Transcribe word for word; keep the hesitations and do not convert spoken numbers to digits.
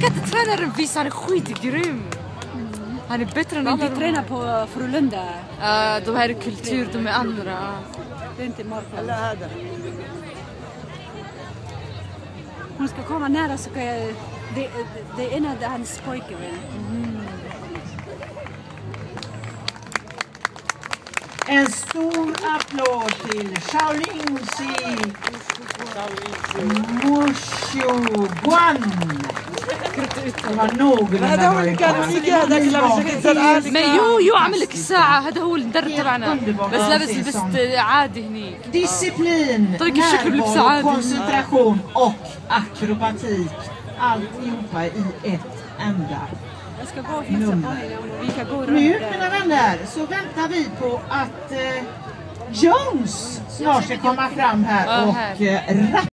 kan inte tränaren visa, han är skitgrym. Han är bättre än Men alla vi de tränar här. på Frölunda. Uh, de här är kultur, de är andra. Det är inte Marco. Hon ska komma nära så kan jag... Det, det är en av hans pojkvän. Mm. En stor applåd till Shaolinxi Moshoguan. Det var någorlunda bra. Men jo, jo عمل لك الساعة هذا هو المدرب تبعنا بس لابس لبست عادي هنيك. Disciplin, närvaro, koncentration och akrobatik. Alltihopa i ett enda. Jag ska gå och hälsa på henne och vi kan gå runt. Nu, mina vänner, så väntar vi på att eh, Jones snart ska komma fram här och eh, rappa.